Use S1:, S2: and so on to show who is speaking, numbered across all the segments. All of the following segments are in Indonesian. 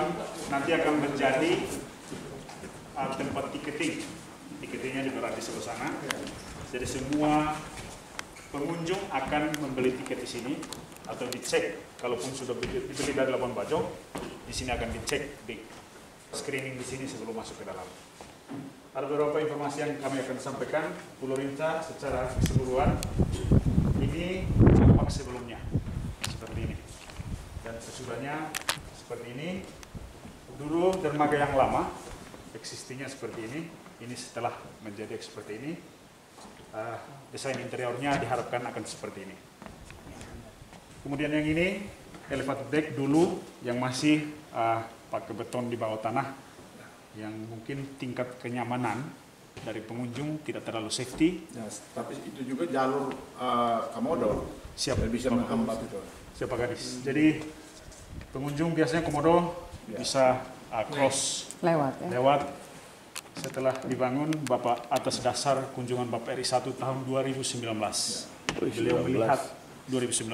S1: nanti akan menjadi tempat tiketing. Tiketingnya juga di sebelah sana. Jadi semua pengunjung akan membeli tiket di sini atau dicek. Kalaupun sudah dibeli dari Labuan Bajo, di sini akan dicek, di screening di sini sebelum masuk ke dalam. Ada beberapa informasi yang kami akan sampaikan. Pulau Rinca secara keseluruhan ini tampak sebelumnya seperti ini, dan sesudahnya seperti ini. Dulu dermaga yang lama existingnya seperti ini. Ini setelah menjadi seperti ini, desain interiornya diharapkan akan seperti ini. Kemudian yang ini elevated deck dulu yang masih pakai beton di bawah tanah, yang mungkin tingkat kenyamanan dari pengunjung tidak terlalu safety.
S2: Ya, tapi itu juga jalur komodo.
S1: Siap,
S2: bisa menghambat itu.
S1: Siapa gadis. Jadi pengunjung biasanya komodo bisa cross lewat setelah dibangun Bapak atas dasar kunjungan Bapak RI 1 tahun 2019. Beliau melihat 2019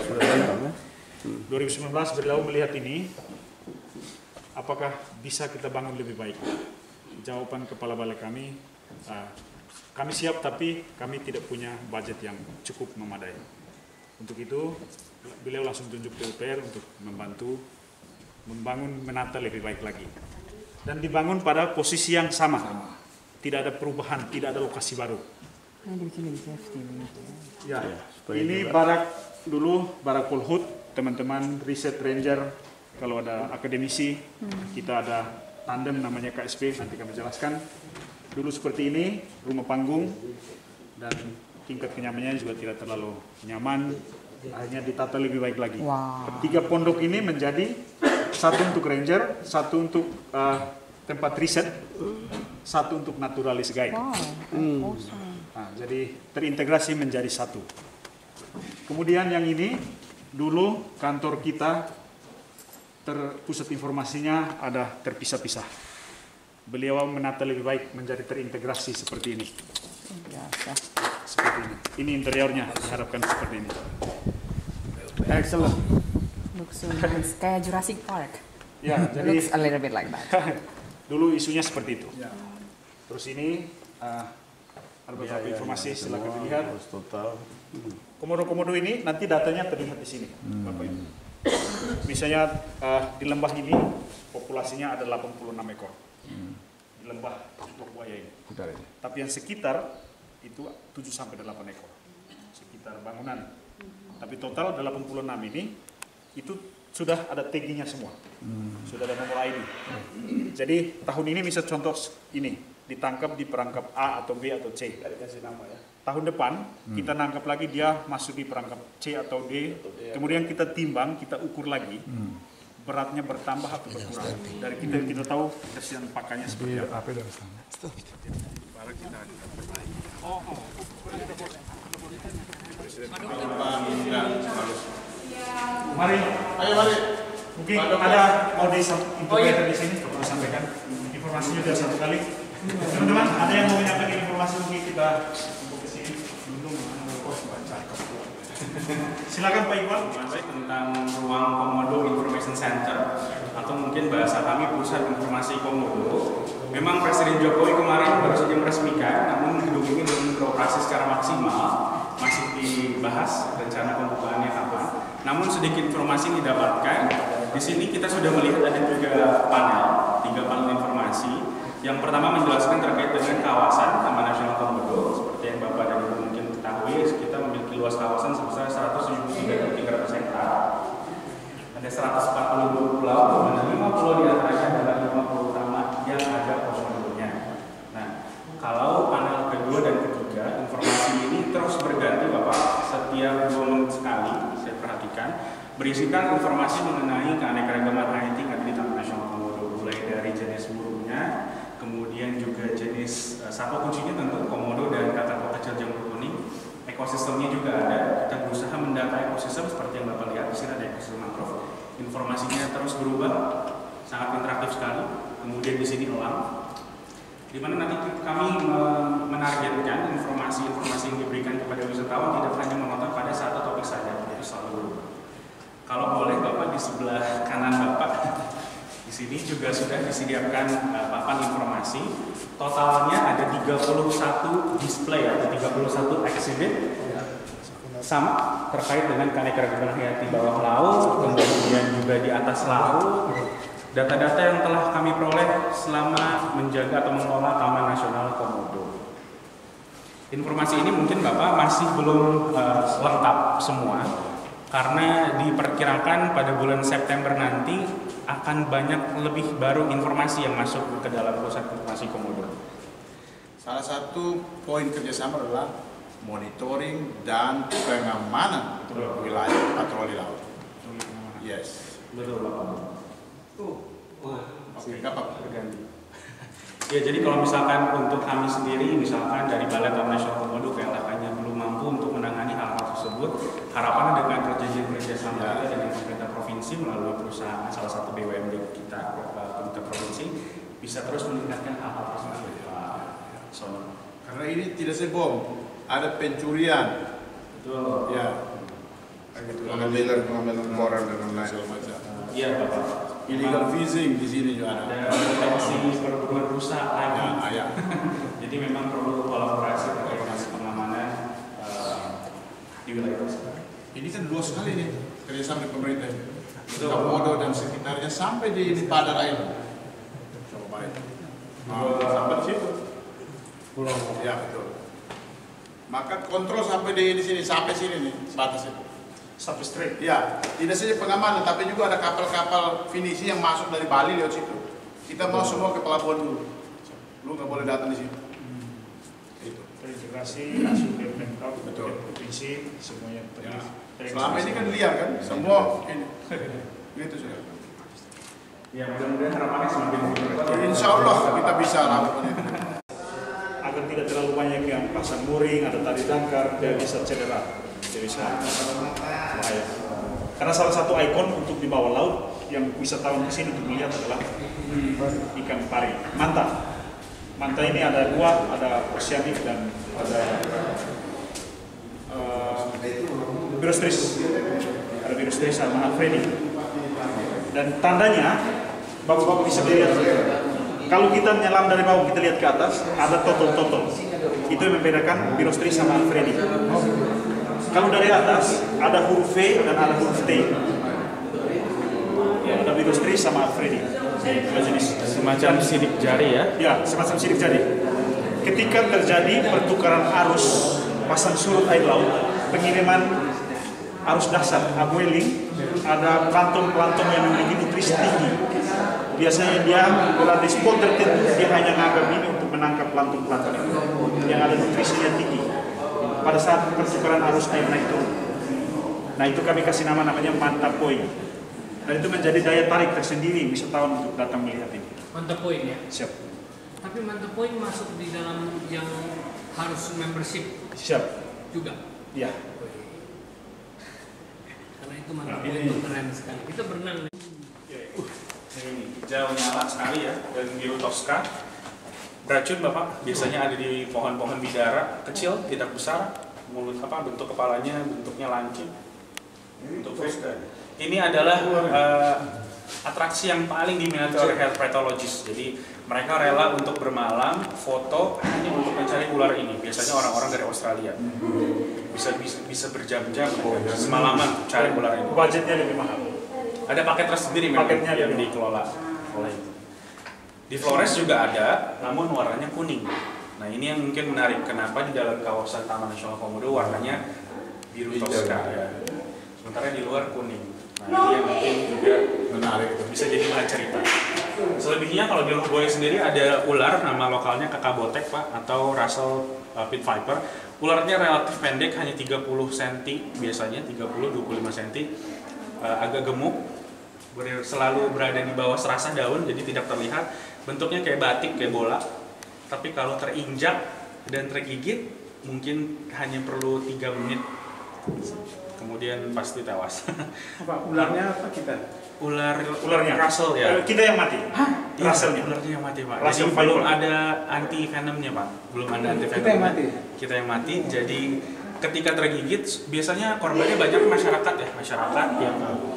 S1: beliau melihat ini, apakah bisa kita bangun lebih baik? Jawaban kepala balai kami siap, tapi kami tidak punya budget yang cukup memadai. Untuk itu, beliau langsung tunjuk PUPR untuk membantu membangun menata lebih baik lagi. Dan dibangun pada posisi yang sama. Tidak ada perubahan, tidak ada lokasi baru. Ya, ini barak dulu, barak Polhut, teman-teman riset ranger. Kalau ada akademisi, kita ada tandem namanya KSP, nanti kami jelaskan. Dulu seperti ini, rumah panggung, dan tingkat kenyamanannya juga tidak terlalu nyaman, akhirnya ditata lebih baik lagi. Wow. 3 pondok ini menjadi satu untuk ranger, satu untuk tempat riset, satu untuk naturalis guide.
S3: Wow.
S1: Nah, jadi terintegrasi menjadi satu. Kemudian yang ini, dulu kantor kita pusat informasinya ada terpisah-pisah. Beliau menata lebih baik menjadi terintegrasi seperti ini. Seperti ini. Ini interiornya diharapkan seperti ini.
S3: Excellent. Looks so nice. Kayak Jurassic Park.
S1: Ya, jadi
S3: looks a little bit like that.
S1: Dulu isunya seperti itu. Terus ini ada beberapa informasi, silakan dilihat. Komodo-komodo ini nanti datanya terlihat di sini, Bapak Ibu. Misalnya di lembah ini populasinya ada 86 ekor. Di lembah Tutup Buaya ini. Tapi yang sekitar itu 7 sampai 8 ekor. Sekitar bangunan. Tapi total 86 ini itu sudah ada taggingnya semua. Sudah ada nomor ID. Jadi tahun ini misal contoh ini ditangkap di perangkap A atau B atau C. Kasih nama ya. Tahun depan kita nangkap lagi dia masuk di perangkap C atau D, kemudian kita timbang, kita ukur lagi beratnya bertambah atau berkurang. Dari kita tahu kesian pakannya seperti apa. Mari.
S2: Ayo mari.
S1: Mungkin ada mau interpreter di sini untuk sampaikan informasinya dari satu kali. Teman-teman, ada yang mau menyampaikan informasi mungkin kita silakan Pak Iqbal.
S4: Tentang ruang Komodo Information Center atau mungkin bahasa kami Pusat Informasi Komodo. Memang Presiden Jokowi kemarin baru saja meresmikan, namun gedung ini belum beroperasi secara maksimal, masih dibahas rencana pembukaannya kapan. Namun sedikit informasi yang didapatkan, di sini kita sudah melihat ada 3 panel informasi. Yang pertama menjelaskan terkait dengan kawasan Taman Nasional Komodo, seperti yang Bapak dan Ibu mungkin ketahui, kita memiliki luas kawasan sebesar 173.300 hektar. Ada 142 pulau, dan 5 pulau di antaranya adalah 5 pulau utama yang ada komodonya. Nah, kalau panel kedua dan ketiga, informasi ini terus berganti Bapak, setiap 2 menit sekali, saya perhatikan, berisikan informasi mengenai keanekaragaman hayati yang ada di Taman Nasional Komodo, mulai dari jenis burungnya, kemudian juga jenis satwa kuncinya tentu komodo dan kakak kecil jamur kuning. Ekosistemnya juga ada. Kita berusaha mendata ekosistem seperti yang Bapak lihat di sini ada ekosistem mangrove. Informasinya terus berubah, sangat interaktif sekali. Kemudian di sini elang, di mana nanti kami menargetkan informasi-informasi yang diberikan kepada wisatawan tidak hanya menonton pada satu topik saja, itu selalu. Kalau boleh Bapak di sebelah kanan Bapak, di sini juga sudah disediakan papan informasi. Totalnya ada 31 display atau 31 exhibit sama terkait dengan keanekaragaman hayati bawah laut, kemudian juga di atas laut. Data-data yang telah kami peroleh selama menjaga atau mengelola Taman Nasional Komodo. Informasi ini mungkin Bapak masih belum lengkap semua, karena diperkirakan pada bulan September nanti akan banyak lebih baru informasi yang masuk ke dalam pusat informasi Komodo.
S2: Salah satu poin kerjasama adalah monitoring dan pengamanan wilayah patroli laut. Yes.
S4: Betul Bapak.
S2: Oke, nggak apa-apa.
S4: Berganti. Ya, jadi kalau misalkan untuk kami sendiri, misalkan dari Balai Taman Nasional Komodo, KLHK-nya belum mampu untuk menangani hal-hal tersebut, harapannya dengan perjanjian kerjasama kita dengan pemerintah provinsi melalui perusahaan salah satu BUMD kita, pemerintah provinsi, bisa terus meningkatkan hal-hal tersebut.
S2: Karena ini tidak sebom, ada pencurian.
S4: Betul.
S2: Ya.
S5: Pengambilan koran dan lain-lain.
S4: Iya Bapak.
S2: Illegal fishing di sini juga ada.
S4: Ada potensi perburuan rusak lagi.
S2: Ya.
S4: Jadi memang perlu kolaborasi terkait dengan pengamanan di wilayah tersebut.
S2: Ini kan luas sekali nih kerjasama dengan pemerintah.
S4: Betul.
S2: Komodo dan sekitarnya sampai di Padar Island. Coba baik. Sampai di situ.
S4: Pulau.
S2: Ya betul. Maka kontrol sampai di sini, sampai sini nih batas itu.
S1: Sampai straight.
S2: Ya, tidak saja pengamanan, tapi juga ada kapal-kapal finisi yang masuk dari Bali lewat situ. Kita mau semua ke pelabuhan dulu. Lu nggak boleh datang di situ. Itu.
S1: Terintegrasi langsung ke Pemkab,
S2: Betul.
S1: ke provinsi, semuanya
S2: Ya.
S1: terintegrasi.
S2: Selama ini kan liar kan, semua ini. Gitu sudah.
S4: Ya mudah-mudahan harapannya semakin berkembang.
S2: Insya Allah kita bisa lakukan itu.
S1: Agar tidak terlalu banyak yang pasang mooring, ada tali dangkar, dia bisa cedera. Dia bisa bahaya. Karena salah satu ikon untuk di bawah laut yang wisatawan ke sini untuk melihat adalah ikan pari, manta. Manta ini ada dua, ada oceanic dan ada birostris. Ada birostris sama Alfredi. Dan tandanya, bapak-bapak bisa dilihat. Kalau kita menyelam dari bawah, kita lihat ke atas, ada totol-totol. Itu yang membedakan birostris sama Alfredi. Kalau dari atas, ada huruf V dan ada huruf T. Ya, ada birostris sama Alfredi. Dua jenis.
S4: Semacam sidik jari ya.
S1: Ya, semacam sidik jari. Ketika terjadi pertukaran arus pasang surut air laut, pengiriman arus dasar, upwelling, ada plankton-plankton yang memiliki nutrisi tinggi. Biasanya dia berada di spot tertentu, dia hanya ngagap ini untuk menangkap plankton-plankton itu yang ada nutrisinya tinggi. Pada saat pertukaran arus air naik turun. Nah itu kami kasih namanya manta point. Dan itu menjadi daya tarik tersendiri wisatawan untuk datang melihat ini.
S6: Mantap poin ya.
S1: Siap.
S6: Tapi mantap poin masuk di dalam yang harus membership
S1: Siap.
S6: juga.
S1: Ya.
S6: Karena itu mantap
S1: Nah,
S6: poin
S1: ini.
S6: itu keren sekali. Kita berenang.
S4: Ini hijau nyala sekali ya, dan biru toska. Beracun Bapak, biasanya ada di pohon-pohon bidara kecil, tidak besar. Mulut apa, bentuk kepalanya bentuknya lancip. Bentuk fish. Ini adalah atraksi yang paling diminati oleh herpetologis. Jadi mereka rela untuk bermalam, foto hanya untuk mencari ular ini. Biasanya orang-orang dari Australia. Bisa berjam-jam, semalaman cari ular ini.
S1: Budgetnya lebih mahal.
S4: Ada paket tersendiri memang
S1: Paketnya
S4: yang
S1: lebih
S4: dikelola oleh itu. Di Flores juga ada, namun warnanya kuning. Nah ini yang mungkin menarik, kenapa di dalam kawasan Taman Nasional Komodo warnanya biru toska ya. Sementara di luar kuning. Nah ini yang mungkin juga
S2: Menarik.
S4: bisa jadi bahan cerita. Selebihnya kalau di Lubboya sendiri ada ular, nama lokalnya kakabotek Pak, atau Russell pit viper. Ularnya relatif pendek, hanya 30 cm biasanya, 30-25 cm. Agak gemuk, selalu berada di bawah serasa daun, jadi tidak terlihat. Bentuknya kayak batik, kayak bola. Tapi kalau terinjak dan tergigit, mungkin hanya perlu 3 menit. Kemudian pasti tewas.
S5: Apa ularnya apa kita?
S4: Ularnya Russell ya.
S1: Kita yang mati.
S4: Iya,
S1: Russellnya.
S4: ularnya yang mati Pak.
S1: Russell
S4: Jadi belum
S1: viper.
S4: ada anti venomnya Pak. Belum ada anti venomnya.
S5: Kita yang mati.
S4: Kita yang mati. Jadi ketika tergigit, biasanya korbannya banyak masyarakat ya, masyarakat yang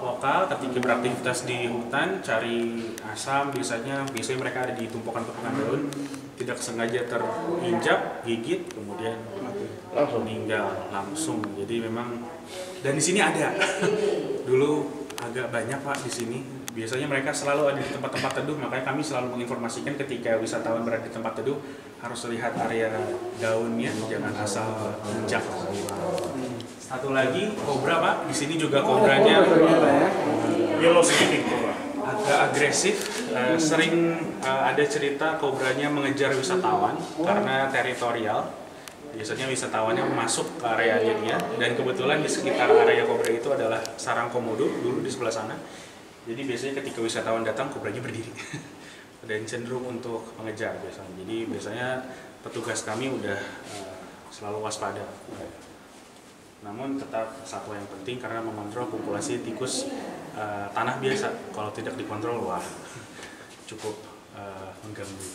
S4: lokal ketika beraktivitas di hutan cari asam, biasanya mereka ada di tumpukan-tumpukan daun, tidak sengaja terinjak, gigit, kemudian meninggal langsung. Jadi memang, dan di sini ada dulu agak banyak Pak di sini. Biasanya mereka selalu ada di tempat-tempat teduh, makanya kami selalu menginformasikan ketika wisatawan berada di tempat teduh harus lihat area daunnya, jangan asal injak. Satu lagi kobra Pak, di sini juga kobranya
S1: yellow skin cobra.
S4: agak agresif. Sering ada cerita kobranya mengejar wisatawan karena teritorial. Biasanya wisatawannya masuk ke areanya dia, dan kebetulan di sekitar area kobra itu adalah sarang komodo dulu di sebelah sana. Jadi biasanya ketika wisatawan datang, kobranya berdiri dan cenderung untuk mengejar biasanya. Jadi biasanya petugas kami udah selalu waspada. Namun tetap satwa yang penting karena mengontrol populasi tikus tanah biasa. Kalau tidak dikontrol, wah cukup mengganggu.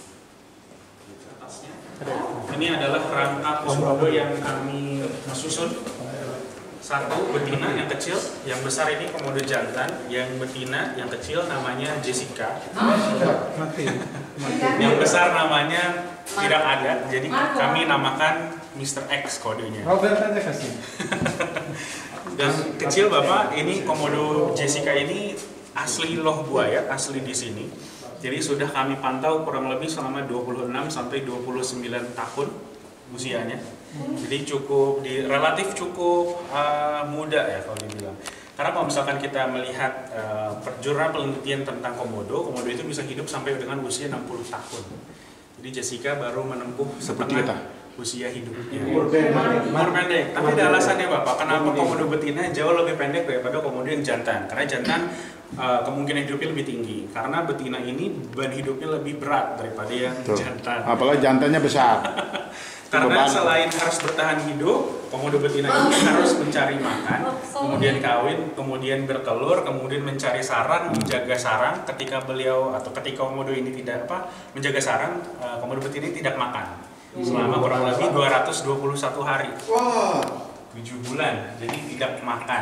S4: Ini adalah kerangka komodo yang kami susun. Satu betina yang kecil, yang besar ini komodo jantan, yang betina yang kecil namanya Jessica. Yang besar namanya tidak ada, jadi kami namakan Mr. X kodenya. Dan kecil Bapak, ini komodo Jessica ini asli loh buaya, asli di sini. Jadi sudah kami pantau kurang lebih selama 26 sampai 29 tahun usianya. Jadi relatif cukup muda ya kalau dibilang. Karena kalau misalkan kita melihat jurnal penelitian tentang komodo itu bisa hidup sampai dengan usia 60 tahun. Jadi Jessica baru menempuh setengah usia hidupnya. Umur pendek. Tapi ada alasannya Bapak, kenapa komodo betina jauh lebih pendek daripada komodo yang jantan? Karena jantan kemungkinan hidupnya lebih tinggi. Karena betina ini beban hidupnya lebih berat daripada yang jantan.
S2: Apalagi jantannya besar.
S4: Karena selain harus bertahan hidup, komodo betina ini harus mencari makan, kemudian kawin, kemudian bertelur, kemudian mencari sarang, menjaga sarang. Ketika komodo ini tidak menjaga sarang, komodo betina ini tidak makan selama kurang lebih 221 hari. 7 bulan, jadi tidak makan.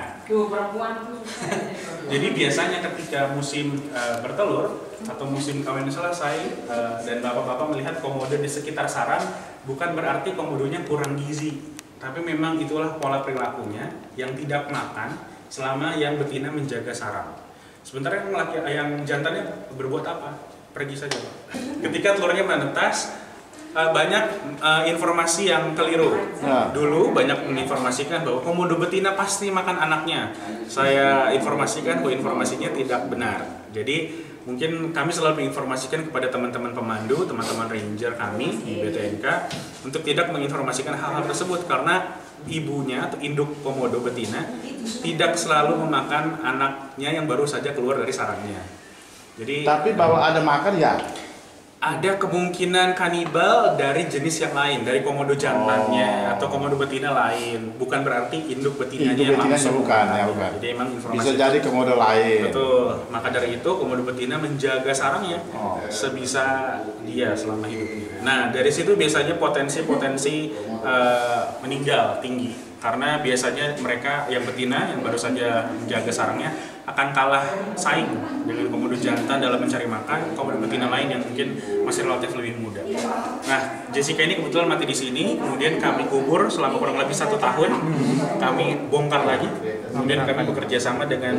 S4: Jadi biasanya ketika musim bertelur atau musim kawin selesai dan bapak-bapak melihat komodo di sekitar sarang, bukan berarti komodonya kurang gizi, tapi memang itulah pola perilakunya yang tidak makan selama yang betina menjaga sarang. Sementara yang jantannya berbuat apa? Pergi saja. Ketika telurnya menetas, banyak informasi yang keliru. Dulu banyak menginformasikan bahwa komodo betina pasti makan anaknya. Saya informasikan bahwa informasinya tidak benar. Jadi mungkin kami selalu menginformasikan kepada teman-teman pemandu, teman-teman ranger kami di BTNK untuk tidak menginformasikan hal-hal tersebut karena ibunya atau induk komodo betina tidak selalu memakan anaknya yang baru saja keluar dari sarangnya. Jadi
S2: tapi bahwa ada makan ya.
S4: Ada kemungkinan kanibal dari jenis yang lain, dari komodo jantannya atau komodo betina lain. Bukan berarti induk betinanya yang langsung.
S2: Bukan.
S4: Jadi emang informasi
S2: bisa jadi komodo lain.
S4: Betul. Maka dari itu komodo betina menjaga sarangnya sebisa dia selama hidupnya. Nah dari situ biasanya potensi meninggal tinggi. Karena biasanya mereka yang betina yang baru saja menjaga sarangnya akan kalah saing dengan komodo jantan dalam mencari makan komodo betina lain yang mungkin masih relatif lebih muda. Nah, Jessica ini kebetulan mati di sini, kemudian kami kubur selama kurang lebih 1 tahun, kami bongkar lagi, kemudian kami bekerja sama dengan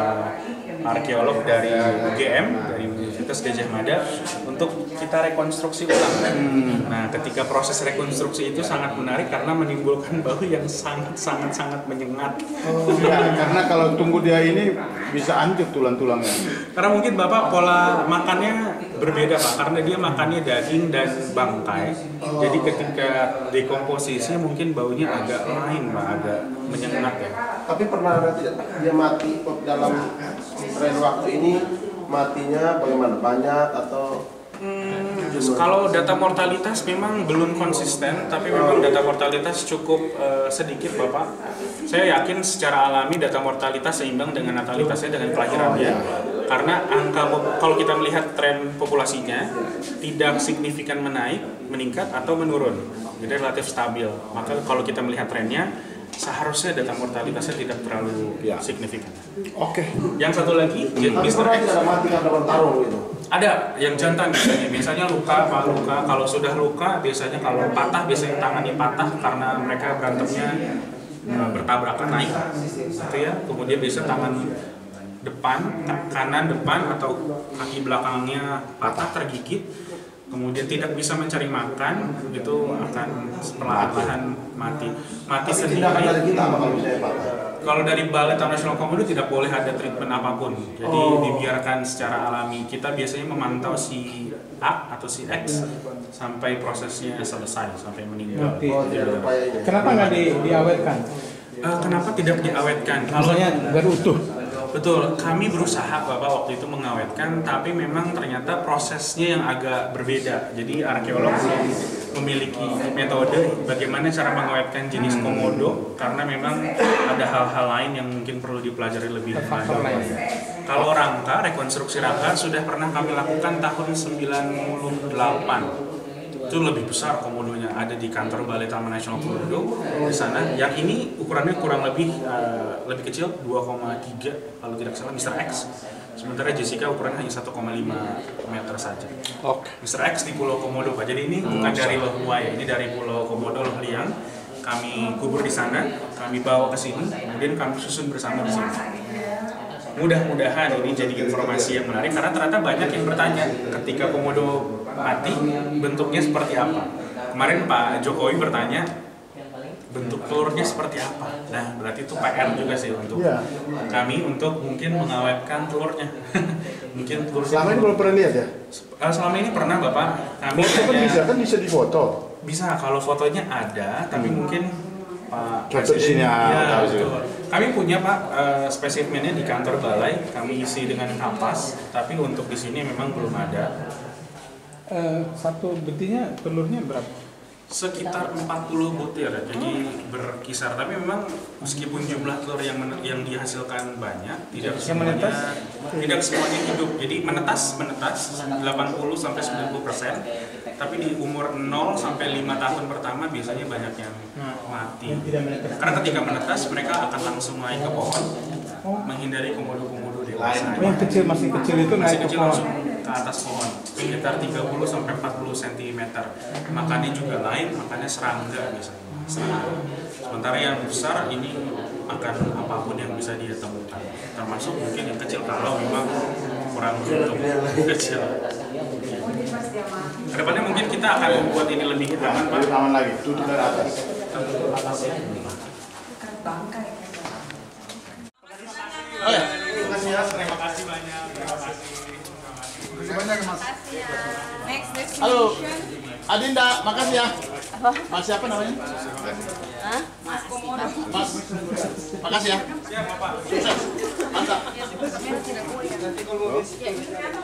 S4: arkeolog dari UGM, dari Universitas Gadjah Mada untuk kita rekonstruksi ulang. Nah, ketika proses rekonstruksi itu sangat menarik karena menimbulkan bau yang sangat menyengat.
S2: Karena kalau tunggu dia ini bisa hancur tulang-tulangnya.
S4: Karena mungkin Bapak pola makannya berbeda Pak, karena dia makannya daging dan bangkai. Jadi ketika dekomposisi mungkin baunya agak lain Pak, agak menyengat ya.
S7: Tapi pernah ada tidak dia mati dalam tren waktu ini, matinya bagaimana? Banyak atau?
S4: Kalau data mortalitas memang belum konsisten, tapi memang data mortalitas cukup sedikit Bapak. Saya yakin secara alami data mortalitas seimbang dengan natalitasnya, dengan kelahirannya. Karena kalau kita melihat tren populasinya tidak signifikan meningkat atau menurun, jadi relatif stabil. Maka kalau kita melihat trennya, seharusnya data mortalitasnya tidak terlalu signifikan.
S5: Oke.
S4: Yang satu lagi,
S7: Tapi
S4: Mr.
S7: pernah
S4: X.
S7: tidak ada mati karena bertarung gitu.
S4: Ada yang jantan biasanya luka, kalau sudah luka biasanya kalau patah biasanya tangannya patah karena mereka berantemnya bertabrakan naik, gitu ya. Kemudian biasanya tangan depan, kanan depan atau kaki belakangnya patah tergigit. Kemudian tidak bisa mencari makan, itu akan perlahan-lahan mati. Mati
S7: Tindakan dari
S4: sendiri.
S7: kita apa kalau misalnya patah?
S4: Kalau dari Balai Taman Nasional Komodo tidak boleh ada treatment apapun, jadi dibiarkan secara alami. Kita biasanya memantau si A atau si X sampai prosesnya selesai, sampai meninggal.
S5: Kenapa nggak diawetkan?
S4: Kenapa tidak diawetkan?
S5: Maksudnya biar utuh.
S4: Betul, kami berusaha Bapak waktu itu mengawetkan, tapi memang ternyata prosesnya yang agak berbeda. Jadi arkeolog belum memiliki metode bagaimana cara mengawetkan jenis komodo, karena memang ada hal-hal lain yang mungkin perlu dipelajari lebih lanjut. Kalau rangka, rekonstruksi rangka sudah pernah kami lakukan tahun 98. Itu lebih besar komodonya, ada di kantor Balai Taman Nasional Komodo di sana. Yang ini ukurannya kurang lebih kecil, 2,3 kalau tidak salah, Mr. X. Sementara Jessica ukurannya hanya 1,5 meter saja. Mr. X di Pulau Komodo Pak. Jadi ini bukan dari Loh Buaya, ini dari Pulau Komodo Loh Liang. Kami kubur di sana, kami bawa ke sini, kemudian kami susun bersama di sini. Mudah-mudahan ini jadi informasi yang menarik karena ternyata banyak yang bertanya ketika komodo mati bentuknya seperti apa. Kemarin Pak Jokowi bertanya bentuk telurnya seperti apa. Nah berarti itu PR juga sih untuk kami untuk mungkin mengawetkan telurnya. Mungkin telur
S5: Selama ini belum pernah lihat ya?
S4: Selama ini pernah Bapak. Kami
S5: Foto bisa difoto.
S4: Bisa kalau fotonya ada, tapi mungkin Pak
S5: Contoh di sini
S4: ya, kami punya Pak spesimennya di kantor balai, kami isi dengan kapas, tapi untuk di sini memang belum ada.
S5: Satu betina telurnya berapa?
S4: Sekitar 40 butir, jadi berkisar. Tapi memang meskipun jumlah telur yang dihasilkan banyak, tidak semuanya hidup. Jadi menetas 80 sampai 90%. Tapi di umur 0 sampai 5 tahun pertama biasanya banyak yang mati. Karena ketika menetas mereka akan langsung naik ke pohon, menghindari komodo-komodo dewasa.
S5: Yang kecil masih kecil itu naik ke pohon.
S4: Langsung ke atas pohon, sekitar 30 sampai 40 cm. Makannya juga lain, makannya serangga biasanya. Sementara yang besar ini akan apapun yang bisa dia temukan, termasuk mungkin yang kecil kalau memang kurang beruntung kecil. Kedepannya mungkin kita akan membuat ini lebih aman, Pak.
S2: Lebih aman lagi, tutup dari atas.
S1: Oh ya, terima kasih banyak.
S2: Terima kasih banyak Mas.
S3: Next
S2: Halo,
S3: destination.
S2: Adinda, makasih ya. Mas siapa namanya?
S3: Hah? Mas Komodo.
S2: Mas, makasih ya.
S4: Siap, Bapak.
S2: Sukses. Mantap.